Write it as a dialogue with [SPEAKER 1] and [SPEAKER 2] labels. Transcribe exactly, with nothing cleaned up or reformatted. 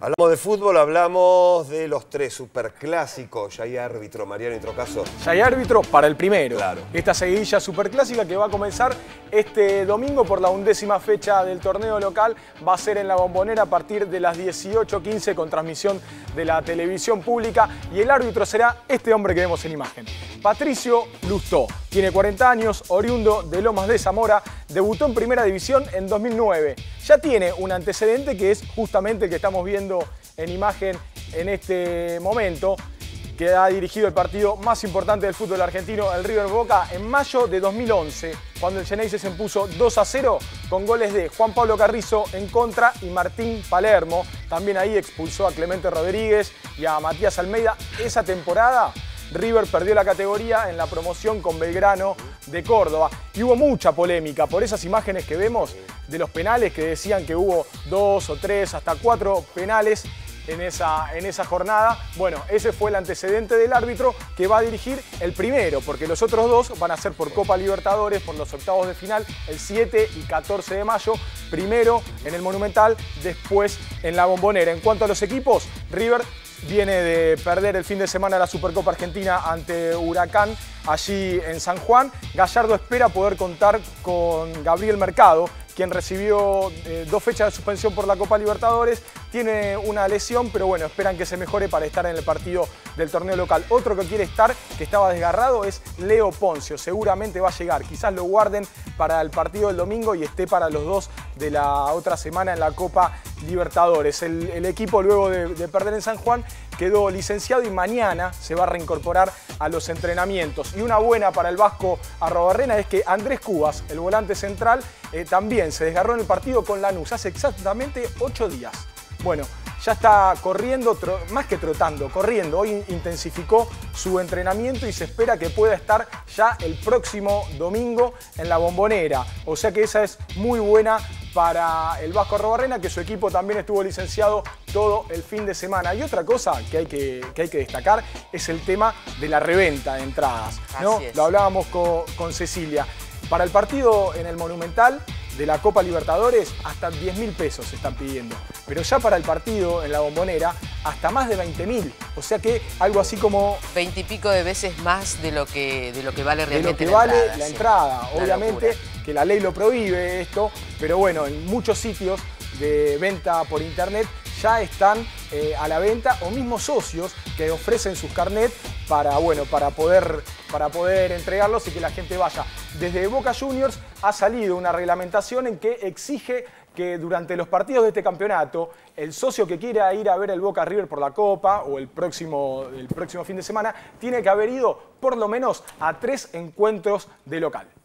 [SPEAKER 1] Hablamos de fútbol, hablamos de los tres superclásicos. Ya hay árbitro, Mariano Introcaso.
[SPEAKER 2] Ya hay árbitro para el primero.
[SPEAKER 1] Claro.
[SPEAKER 2] Esta seguidilla superclásica que va a comenzar este domingo por la undécima fecha del torneo local. Va a ser en La Bombonera a partir de las dieciocho quince con transmisión de la televisión pública. Y el árbitro será este hombre que vemos en imagen. Patricio Lustó. Tiene cuarenta años, oriundo de Lomas de Zamora. Debutó en Primera División en dos mil nueve. Ya tiene un antecedente que es justamente el que estamos viendo en imagen en este momento, que ha dirigido el partido más importante del fútbol argentino, el River Boca, en mayo de dos mil once, cuando el Xeneize se impuso dos a cero con goles de Juan Pablo Carrizo en contra y Martín Palermo. También ahí expulsó a Clemente Rodríguez y a Matías Almeida. Esa temporada River perdió la categoría en la promoción con Belgrano de Córdoba. Y hubo mucha polémica por esas imágenes que vemos de los penales, que decían que hubo dos o tres, hasta cuatro penales en esa, en esa jornada. Bueno, ese fue el antecedente del árbitro que va a dirigir el primero, porque los otros dos van a ser por Copa Libertadores, por los octavos de final, el siete y catorce de mayo. Primero en el Monumental, después en la Bombonera. En cuanto a los equipos, River viene de perder el fin de semana la Supercopa Argentina ante Huracán, allí en San Juan. Gallardo espera poder contar con Gabriel Mercado, quien recibió eh, dos fechas de suspensión por la Copa Libertadores. Tiene una lesión, pero bueno, esperan que se mejore para estar en el partido del torneo local. Otro que quiere estar, que estaba desgarrado, es Leo Poncio. Seguramente va a llegar. Quizás lo guarden para el partido del domingo y esté para los dos de la otra semana en la Copa Libertadores. El, el equipo, luego de, de perder en San Juan, quedó licenciado y mañana se va a reincorporar a los entrenamientos. Y una buena para el Vasco Arrobarrena es que Andrés Cubas, el volante central, eh, también se desgarró en el partido con Lanús hace exactamente ocho días. Bueno, ya está corriendo, más que trotando, corriendo. Hoy intensificó su entrenamiento y se espera que pueda estar ya el próximo domingo en la Bombonera. O sea que esa es muy buena para el Vasco Arrobarrena, que su equipo también estuvo licenciado todo el fin de semana. Y otra cosa que hay que, que, hay que destacar es el tema de la reventa de entradas, ¿no? Lo hablábamos con, con Cecilia. Para el partido en el Monumental de la Copa Libertadores, hasta diez mil pesos se están pidiendo. Pero ya para el partido en la Bombonera, hasta más de veinte mil. O sea que algo así como
[SPEAKER 3] veinte y pico de veces más de lo que, de lo que vale realmente
[SPEAKER 2] de lo que
[SPEAKER 3] la
[SPEAKER 2] vale
[SPEAKER 3] entrada.
[SPEAKER 2] la
[SPEAKER 3] Sí.
[SPEAKER 2] entrada.
[SPEAKER 3] Una
[SPEAKER 2] Obviamente
[SPEAKER 3] locura.
[SPEAKER 2] Que la ley lo prohíbe esto, pero bueno, en muchos sitios de venta por internet ya están eh, a la venta, o mismos socios que ofrecen sus carnets para, bueno, para, poder, para poder entregarlos y que la gente vaya. Desde Boca Juniors ha salido una reglamentación en que exige que durante los partidos de este campeonato, el socio que quiera ir a ver el Boca River por la Copa o el próximo, el próximo fin de semana, tiene que haber ido por lo menos a tres encuentros de local.